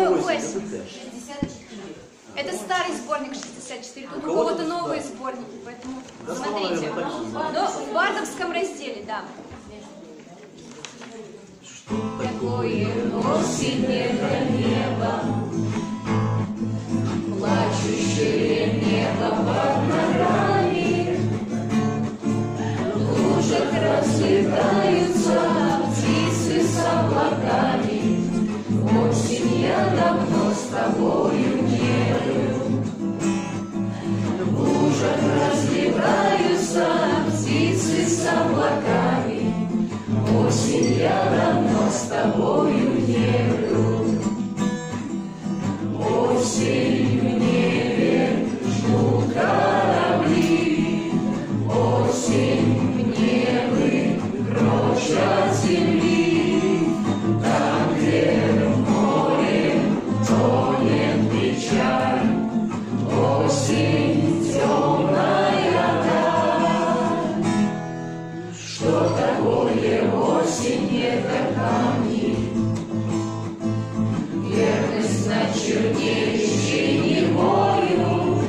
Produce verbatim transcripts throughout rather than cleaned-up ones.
восемь. Это старый сборник шестьдесят четыре, тут у кого-то новые сборники, поэтому смотрите. Но в бардовском разделе, да. Такое осеннее небо, плачущее небо под ногами, в лужах разлетаются птицы с облаками. Осень, я давно с тобою не был. В лужах разливаются птицы с облаками. Осень, я давно с тобою не был. Осень, в небе ждут корабли. Осень, в небе прочь от земли. Там, где в море тонет печаль. Осень, темная даль. Что такое осень, это камни, верность на чернеющей невою.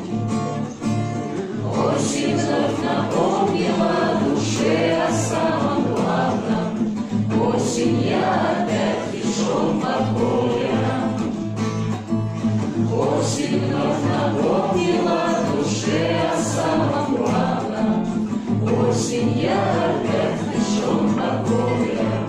Осень вновь напомнила душе о самом главном. Осень, я опять лишен покоя. Осень вновь напомнила душе о самом главном. Осень, я опять лишен покоя.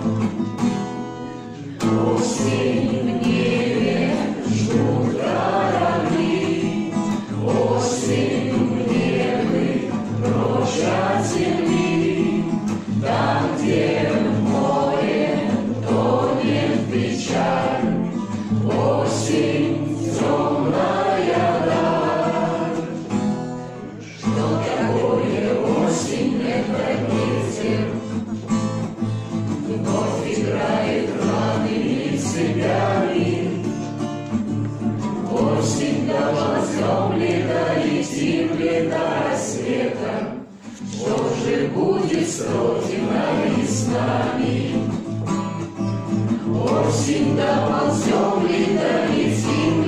Осень, в небе ждут корабли. Осень, в небе прочь от земли. Там, где в море тонет печаль. Осень, темная даль. Что такое осень, это ветер. Вновь играет рваными цепями. Осень, доползем ли, долетим ли до рассвета. Что же будет с родиной с нами? Осень, доползем ли, долетим